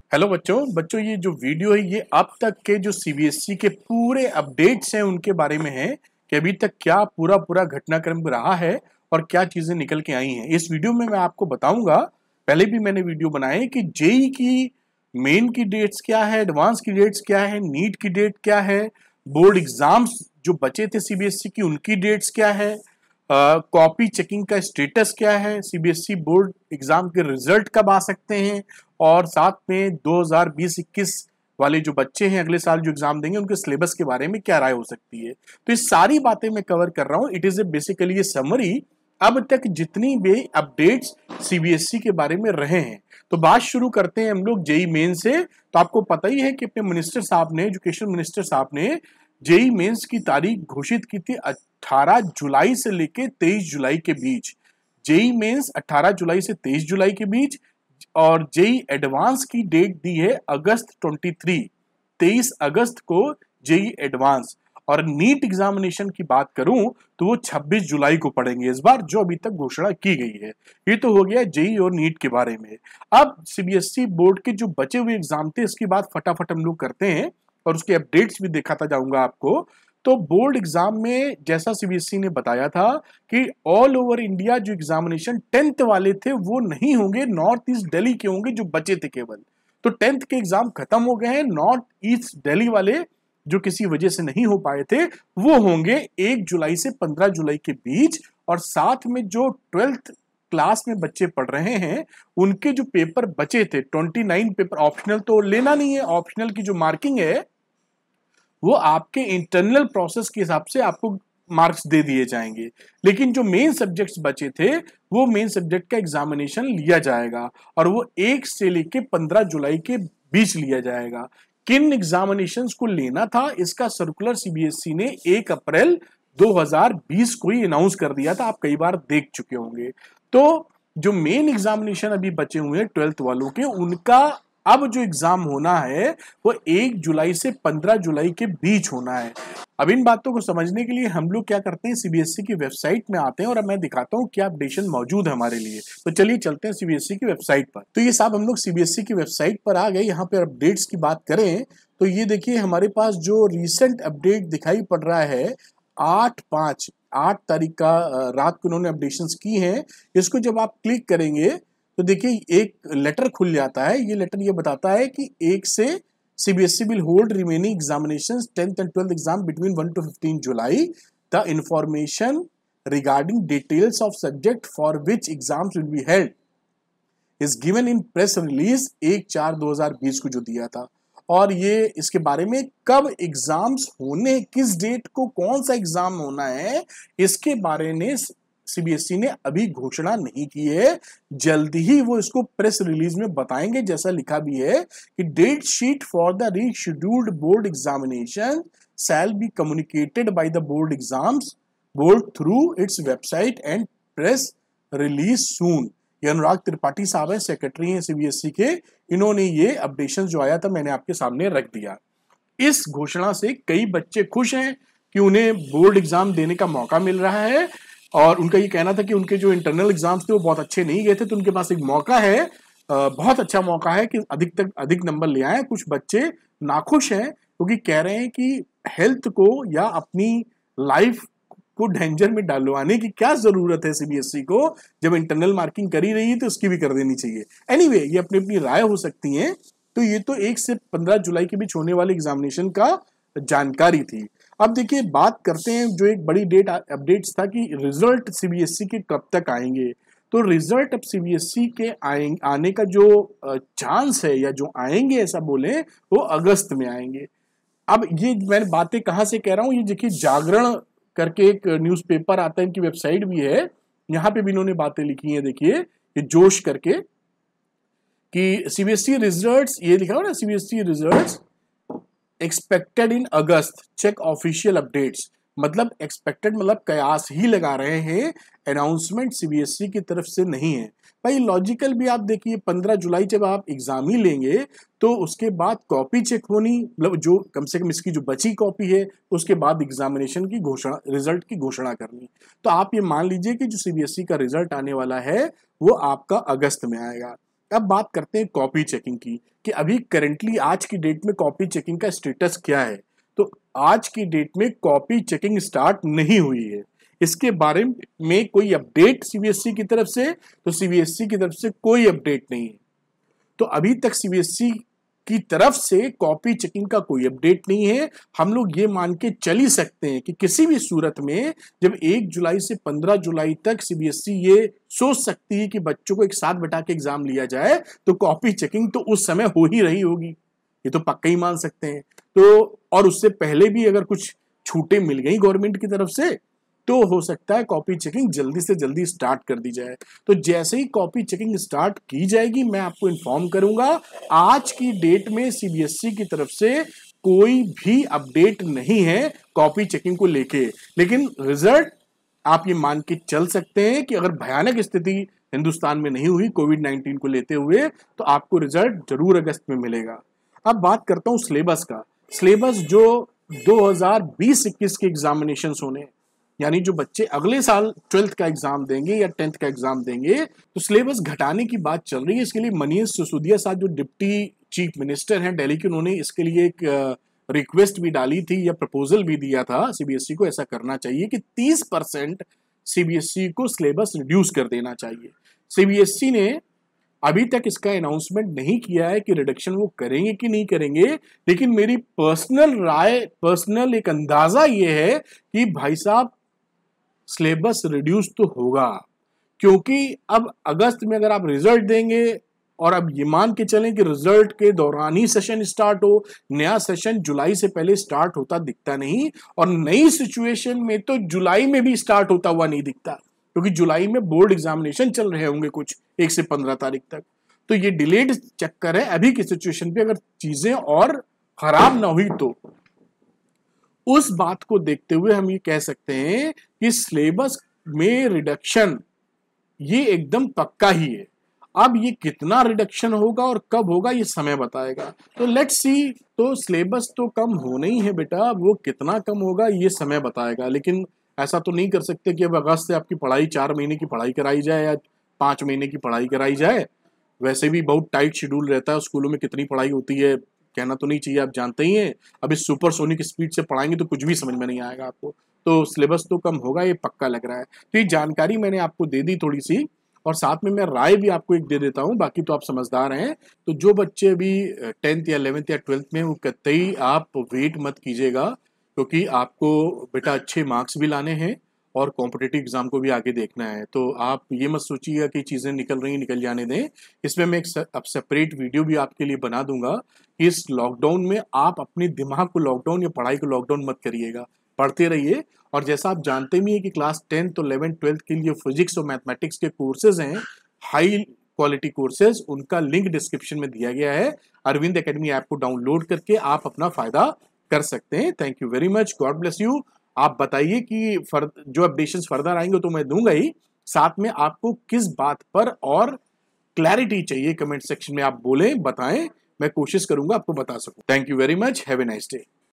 Hello बच्चों ये जो वीडियो है ये अब तक के जो सीबीएसई के पूरे अपडेट्स हैं उनके बारे में है कि अभी तक क्या पूरा घटनाक्रम रहा है और क्या चीजें निकल के आई हैं। इस वीडियो में मैं आपको बताऊंगा, पहले भी मैंने वीडियो बनाए कि जेई की मेन की डेट्स क्या है, एडवांस की डेट्स क्या है, नीट की डेट क्या है, बोर्ड एग्जाम्स जो बचे थे सीबीएसई की उनकी डेट्स क्या है, कॉपी चेकिंग का स्टेटस क्या है, सीबीएसई बोर्ड एग्जाम के रिजल्ट कब आ सकते हैं, और साथ में 2020-21 वाले जो बच्चे हैं अगले साल जो एग्जाम देंगे उनके सिलेबस के बारे में क्या राय हो सकती है। तो ये सारी बातें मैं कवर कर रहा हूं। इट इज ए बेसिकली ये समरी अब तक जितनी भी अपडेट्स सीबीएसई के बारे में रहे हैं। तो बात शुरू करते हैं हम लोग जेई मेन से। तो आपको पता ही है कि अपने मिनिस्टर साहब ने, एजुकेशन मिनिस्टर साहब ने जेई मेंस की तारीख घोषित की थी 18 जुलाई से लेके 23 जुलाई के बीच। जेई मेंस 18 जुलाई से 23 जुलाई के बीच और जेई एडवांस की डेट दी है अगस्त 23 अगस्त को जेई एडवांस। और नीट एग्जामिनेशन की बात करूं तो वो 26 जुलाई को पढ़ेंगे इस बार, जो अभी तक घोषणा की गई है। ये तो हो गया जेई और नीट के बारे में। अब सीबीएसई बोर्ड के जो बचे हुए एग्जाम थे इसकी बात फटाफट हम लोग करते हैं और उसके अपडेट्स भी दिखाता जाऊंगा आपको। तो बोर्ड एग्जाम में जैसा सीबीएसई ने बताया था कि ऑल ओवर इंडिया जो एग्जामिनेशन 10th वाले थे वो नहीं होंगे, नॉर्थ ईस्ट दिल्ली के होंगे जो बचे थे केवल। तो 10th के एग्जाम खत्म हो गए हैं, नॉर्थ ईस्ट दिल्ली वाले जो किसी वजह से नहीं हो पाए थे वो होंगे 1 जुलाई से 15 जुलाई के बीच। और साथ में जो 12th क्लास में बच्चे पढ़ रहे हैं उनके जो पेपर बचे थे 29 पेपर, ऑप्शनल तो लेना नहीं है, ऑप्शनल की जो मार्किंग है वो आपके इंटरनल प्रोसेस के हिसाब से आपको मार्क्स दे दिए जाएंगे। लेकिन जो मेन सब्जेक्ट्स बचे थे वो मेन सब्जेक्ट का एग्जामिनेशन लिया जाएगा और वो 1 से लेके 15 जुलाई के बीच लिया जाएगा। किन एग्जामिनेशंस को लेना था इसका सर्कुलर सीबीएसई ने 1 अप्रैल 2020 को ही अनाउंस कर दिया था, आप कई बार देख चुके होंगे। तो जो मेन एग्जामिनेशन अभी बचे हुए हैं 12th वालों के, उनका अब जो एग्जाम होना है वो 1 जुलाई से 15 जुलाई के बीच होना है। अब इन बातों को समझने के लिए हम लोग क्या करते हैं, सीबीएसई की वेबसाइट में आते हैं और अब मैं दिखाता हूँ क्या अपडेशन मौजूद है हमारे लिए। तो चलिए चलते हैं सीबीएसई की वेबसाइट पर। तो ये साहब हम लोग सीबीएसई की वेबसाइट पर आ गए। यहाँ पे अपडेट्स की बात करें तो ये देखिए हमारे पास जो रिसेंट अपडेट दिखाई पड़ रहा है 8 तारीख का रात को उन्होंने अपडेशंस की हैं। इसको जब आप क्लिक करेंगे तो देखिए एक लेटर खुल जाता है। ये लेटर ये बताता है कि 1 से CBSE will hold remaining examinations 10th and 12th exam between 1 to 15 July. The information regarding details of subject for which exams will be held is given in press release 1/4/2020 को जो दिया था। और ये इसके बारे में कब एग्जाम्स होने, किस डेट को कौन सा एग्जाम होना है, इसके बारे में सीबीएसई ने अभी घोषणा नहीं की है। जल्दी ही वो इसको प्रेस रिलीज में बताएंगे। जैसा लिखा भी है कि date sheet for the rescheduled board examination shall be communicated by the board exams board through its website and press release soon. ये अनुराग त्रिपाठी साहब है, सेक्रेटरी हैं सीबीएसई के। इन्होंने ये अपडेशन जो आया था मैंने आपके सामने रख दिया। इस घोषणा से कई बच्चे खुश हैं कि उन्हें बोर्ड एग्जाम देने का मौका मिल रहा है और उनका ये कहना था कि उनके जो इंटरनल एग्जाम्स थे वो बहुत अच्छे नहीं गए थे, तो उनके पास एक मौका है, बहुत अच्छा मौका है कि अधिक नंबर ले आए। कुछ बच्चे नाखुश हैं क्योंकि कह रहे हैं कि हेल्थ को या अपनी लाइफ को डेंजर में डालवाने की क्या जरूरत है सीबीएसई को, जब इंटरनल मार्किंग कर ही रही है तो उसकी भी कर देनी चाहिए। एनीवे, ये अपनी अपनी राय हो सकती है। तो ये तो 1 से 15 जुलाई के बीच होने वाले एग्जामिनेशन का जानकारी थी। अब देखिए बात करते हैं जो एक बड़ी डेट अपडेट्स था कि रिजल्ट सीबीएसई के कब तक आएंगे। तो रिजल्ट अब सीबीएसई के आने का जो चांस है या जो आएंगे ऐसा बोले वो अगस्त में आएंगे। अब ये मैं बातें कहाँ से कह रहा हूँ, ये देखिए जागरण करके एक न्यूज़पेपर आता है, इनकी वेबसाइट भी है, यहाँ पे भी इन्होंने बातें लिखी हैं। देखिए ये जोश करके कि सीबीएसई रिजल्ट्स, ये लिखा हो ना CBSE results expected in August, check official updates. मतलब एक्सपेक्टेड मतलब कयास ही लगा रहे हैं, अनाउंसमेंट सीबीएसई की तरफ से नहीं है। भाई लॉजिकल भी आप देखिए 15 जुलाई जब आप एग्जाम ही लेंगे तो उसके बाद कॉपी चेक होनी, मतलब जो कम से कम इसकी जो बची कॉपी है उसके बाद एग्जामिनेशन की घोषणा, रिजल्ट की घोषणा करनी। तो आप ये मान लीजिए कि जो सीबीएसई का रिजल्ट आने वाला है वो आपका अगस्त में आएगा। अब बात करते हैं कॉपी चेकिंग की कि अभी करंटली आज की डेट में कॉपी चेकिंग का स्टेटस क्या है। तो आज की डेट में कॉपी चेकिंग स्टार्ट नहीं हुई है। इसके बारे में कोई अपडेट सीबीएसई की तरफ से, तो सीबीएसई की तरफ से कोई अपडेट नहीं है। तो अभी तक सीबीएसई की तरफ से कॉपी चेकिंग का कोई अपडेट नहीं है। हम लोग ये मान के चल ही सकते हैं कि किसी भी सूरत में जब 1 जुलाई से 15 जुलाई तक सीबीएसई ये सोच सकती है कि बच्चों को एक साथ बैठा के एग्जाम लिया जाए, तो कॉपी चेकिंग तो उस समय हो ही रही होगी, ये तो पक्का ही मान सकते हैं। तो और उससे पहले भी अगर कुछ छूटें मिल गई गवर्नमेंट की तरफ से, तो हो सकता है कॉपी चेकिंग जल्दी से जल्दी स्टार्ट कर दी जाए। तो जैसे ही कॉपी चेकिंग स्टार्ट की जाएगी मैं आपको इन्फॉर्म करूंगा। आज की डेट में सीबीएसई की तरफ से कोई भी अपडेट नहीं है कॉपी चेकिंग को लेके, लेकिन रिजल्ट आप ये मान के चल सकते हैं कि अगर भयानक स्थिति हिंदुस्तान में नहीं हुई कोविड-19 को लेते हुए, तो आपको रिजल्ट जरूर अगस्त में मिलेगा। अब बात करता हूं सिलेबस का। सिलेबस जो 2020-21 के एग्जामिनेशन होने, यानी जो बच्चे अगले साल 12th का एग्जाम देंगे या 10th का एग्जाम देंगे, तो सिलेबस घटाने की बात चल रही है। इसके लिए मनीष सिसोदिया साहब जो डिप्टी चीफ मिनिस्टर हैं दिल्ली के, उन्होंने इसके लिए एक रिक्वेस्ट भी डाली थी या प्रपोजल भी दिया था सीबीएसई को। ऐसा करना चाहिए कि 30% सीबीएसई को सिलेबस रिड्यूस कर देना चाहिए। सीबीएसई ने अभी तक इसका अनाउंसमेंट नहीं किया है कि रिडक्शन वो करेंगे कि नहीं करेंगे, लेकिन मेरी पर्सनल राय, पर्सनल एक अंदाजा ये है कि भाई साहब सिलेबस रिड्यूस तो होगा, क्योंकि अब अगस्त में अगर आप रिजल्ट देंगे और अब ये मान के चलें कि रिजल्ट के दौरान ही सेशन स्टार्ट हो, नया सेशन जुलाई से पहले स्टार्ट होता दिखता नहीं, और नई सिचुएशन में तो जुलाई में भी स्टार्ट होता हुआ नहीं दिखता, क्योंकि जुलाई में बोर्ड एग्जामिनेशन चल रहे होंगे कुछ 1 से 15 तारीख तक। तो ये डिलेड चक्कर है अभी की सिचुएशन पे। अगर चीजें और खराब ना हुई तो उस बात को देखते हुए हम ये कह सकते हैं कि सिलेबस में रिडक्शन ये एकदम पक्का ही है। अब ये कितना रिडक्शन होगा और कब होगा ये समय बताएगा, तो लेट्स सी। तो सिलेबस तो कम होना ही है बेटा, वो कितना कम होगा ये समय बताएगा। लेकिन ऐसा तो नहीं कर सकते कि अब अगस्त से आपकी पढ़ाई 4 महीने की पढ़ाई कराई जाए या 5 महीने की पढ़ाई कराई जाए। वैसे भी बहुत टाइट शेड्यूल रहता है, स्कूलों में कितनी पढ़ाई होती है कहना तो नहीं चाहिए, आप जानते ही हैं। अब इस सुपरसोनिक स्पीड से पढ़ाएंगे तो कुछ भी समझ में नहीं आएगा आपको। तो सिलेबस तो कम होगा, ये पक्का लग रहा है। तो ये जानकारी मैंने आपको दे दी थोड़ी सी, और साथ में मैं राय भी आपको एक दे देता हूँ, बाकी तो आप समझदार हैं। तो जो बच्चे अभी 10th या 11th या 12th में, वो कतई आप वेट मत कीजिएगा, क्योंकि आपको बेटा अच्छे मार्क्स भी लाने हैं और कॉम्पिटिटिव एग्जाम को भी आगे देखना है। तो आप ये मत सोचिएगा कि चीज़ें निकल रही निकल जाने दें। इसमें मैं एक सेपरेट वीडियो भी आपके लिए बना दूंगा कि इस लॉकडाउन में आप अपने दिमाग को लॉकडाउन या पढ़ाई को लॉकडाउन मत करिएगा, पढ़ते रहिए। और जैसा आप जानते भी हैं कि क्लास 10 तो 11 12 के लिए फिजिक्स और मैथमेटिक्स के कोर्सेज हैं, हाई क्वालिटी कोर्सेज, उनका लिंक डिस्क्रिप्शन में दिया गया है। अरविंद एकेडमी ऐप को डाउनलोड करके आप अपना फायदा कर सकते हैं। Thank you very much, god bless you. आप बताइए कि जो अपडेशंस फर्दर आएंगे तो मैं दूंगा ही, साथ में आपको किस बात पर और क्लैरिटी चाहिए कमेंट सेक्शन में आप बोलें, बताएं, मैं कोशिश करूंगा आपको बता सकूं। Thank you very much, have a nice day.